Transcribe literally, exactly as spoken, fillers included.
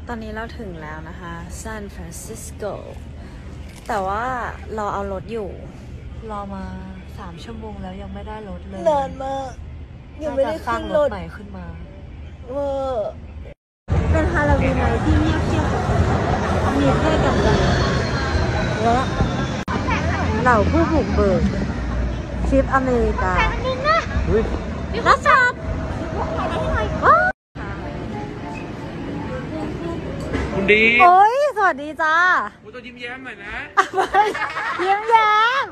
ตอนนี้เราถึงแล้วนะคะซานฟรานซิสโกแต่ว่าเราเอารถอยู่รอมาสามชั่วโมงแล้วยังไม่ได้รถเลยนานมากยังไม่ได้ขึ้นรถใหม่ขึ้นมาเวอร์เป็นฮาโลวีนอะไรที่เงียบเชียบมีแค่กับเราและเหล่าผู้บุกเบิกทริปอเมริกานักช็อปคุณดีโอ้ยสวัสดีจ้าคุณต้องยิ้มแย้มหน่อยนะยิ้มแย้ม